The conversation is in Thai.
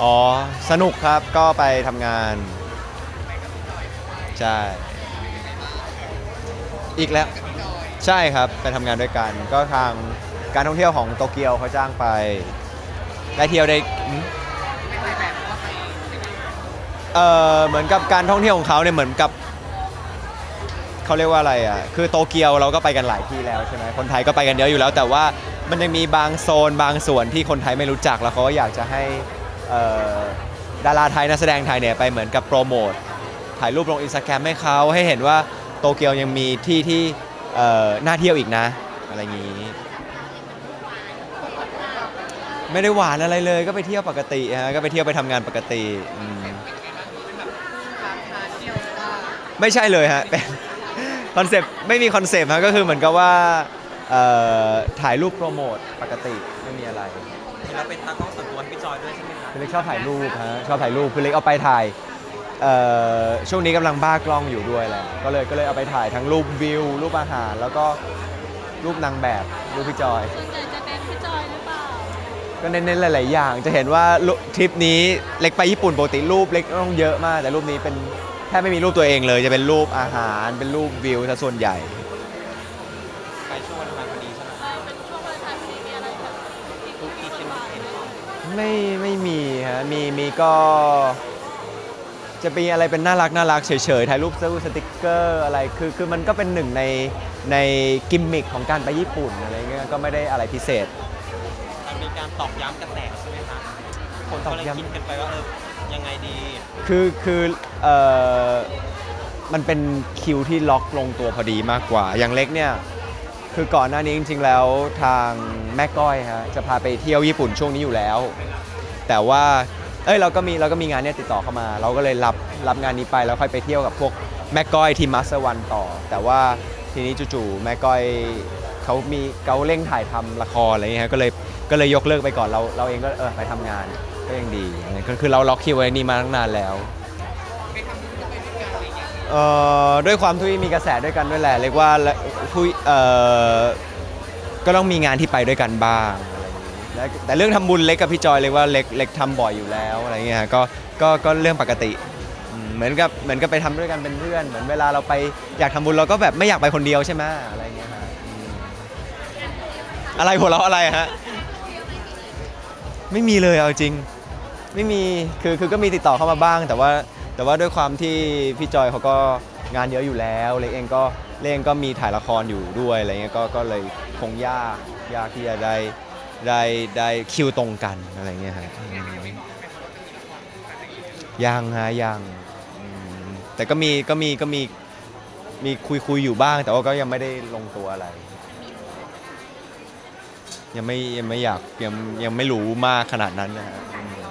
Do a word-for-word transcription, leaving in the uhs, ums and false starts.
อ๋อสนุกครับก็ไปทำงานใช่อีกแล้วใช่ครับไปทำงานด้วยกันก็ทางการท่องเที่ยวของโตเกียวเขาจ้างไปได้เที่ยวได้อืมเออเหมือนกับการท่องเที่ยวของเขาเนี่ยเหมือนกับเขาเรียกว่าอะไรอ่ะคือโตเกียวเราก็ไปกันหลายที่แล้วใช่ไหมคนไทยก็ไปกันเยอะอยู่แล้วแต่ว่ามันยังมีบางโซนบางส่วนที่คนไทยไม่รู้จักแล้วเขาก็อยากจะให้เอ่อดาราไทยนักแสดงไทยเนี่ยไปเหมือนกับโปรโมทถ่ายรูปลงอินสตาแกรมให้เขาให้เห็นว่าโตเกียวยังมีที่ที่เอ่อน่าเที่ยวอีกนะอะไรอย่างนี้ไม่ได้หวานอะไรเลยก็ไปเที่ยวปกติฮะก็ไปเที่ยวไปทำงานปกติอืมไม่ใช่เลยฮะเป็นคอนเซปต์ไม่มีคอนเซปต์ฮะก็คือเหมือนกับว่าเอ่อถ่ายรูปโปรโมทปกติไม่มีอะไรเราเป็นตากล้องส่วนตัวพี่จอยด้วยใช่ไหมครับคือเล็กชอบถ่ายรูปฮะชอบถ่ายรูปคือเล็กเอาไปถ่ายเอ่อช่วงนี้กำลังบ้ากล้องอยู่ด้วยแหละก็เลยก็เลยเอาไปถ่ายทั้งรูปวิวรูปอาหารแล้วก็รูปนางแบบรูปพี่จอยส่วนใหญ่จะเน้นพี่จอยหรือเปล่าก็เน้นๆหลายๆอย่างจะเห็นว่าทริปนี้เล็กไปญี่ปุ่นปกติรูปเล็กต้องเยอะมากแต่รูปนี้เป็นแทบไม่มีรูปตัวเองเลยจะเป็นรูปอาหารเป็นรูปวิวซะส่วนใหญ่ไปช่วงวันมาพอดีใช่ไหมใช่เป็นช่วงวันไทยพอดีมีอะไรแบบที่คุกกี้สบายไหมไม่ไม่มีฮะมีมีก็จะมีอะไรเป็นน่ารักน่ารักเฉยๆถ่ายรูปสติ๊กเกอร์อะไรคือคือมันก็เป็นหนึ่งในในกิมมิคของการไปญี่ปุ่นอะไรเงี้ยก็ไม่ได้อะไรพิเศษมันมีการตอกย้ำกระแสใช่ไหมครับคนก็เลยคิดกันไปว่าเออยังไงดีคือคือเอ่อมันเป็นคิวที่ล็อกลงตัวพอดีมากกว่าอย่างเล็กเนี่ยคือก่อนหน้านี้จริงๆแล้วทางแม่ก้อยฮะจะพาไปเที่ยวญี่ปุ่นช่วงนี้อยู่แล้วแต่ว่าเอ้ยเราก็มีเราก็มีงานเนี่ยติดต่อเข้ามาเราก็เลยรับรับงานนี้ไปแล้วค่อยไปเที่ยวกับพวกแม่ก้อยทีมมาสเตอร์วันต่อแต่ว่าทีนี้จู่ๆแม่ก้อยเขามีเขาเร่งถ่ายทำละครอะไรเงี้ยก็เลยก็เลยยกเลิกไปก่อนเราเราเองก็เออไปทำงานก็ยังดีก็คือเราล็อกคิวไว้นี่มาตั้งนานแล้วเอ่อด้วยความที่มีกระแสด้วยกันด้วยแหละเรียกว่าผู้เอ่อก็ต้องมีงานที่ไปด้วยกันบ้างอะไรอย่างนี้แต่เรื่องทำบุญเล็กกับพี่จอยเรียกว่าเล็กเล็กทำบ่อยอยู่แล้วอะไรเงี้ยก็ก็ก็เรื่องปกติเหมือนกับเหมือนกับไปทำด้วยกันเป็นเพื่อนเหมือนเวลาเราไปอยากทำบุญเราก็แบบไม่อยากไปคนเดียวใช่ไหมอะไรเงี้ยฮะอะไรหัวเราะอะไรฮะไม่มีเลยเอาจริงไม่มีคือคือก็มีติดต่อเข้ามาบ้างแต่ว่าแต่ว่าด้วยความที่พี่จอยเขาก็งานเยอะอยู่แล้วเล็กเองก็เล็กเองก็มีถ่ายละครอยู่ด้วยอะไรเงี้ยก็ก็เลยคงยากยากที่จะได้ได้ได้คิวตรงกันอะไรเงี้ยฮะยังฮะยังแต่ก็มีก็มีก็มีมีคุยคุยอยู่บ้างแต่ว่าก็ยังไม่ได้ลงตัวอะไรยังไม่ยังไม่อยากยังยังไม่รู้มากขนาดนั้นนะฮะ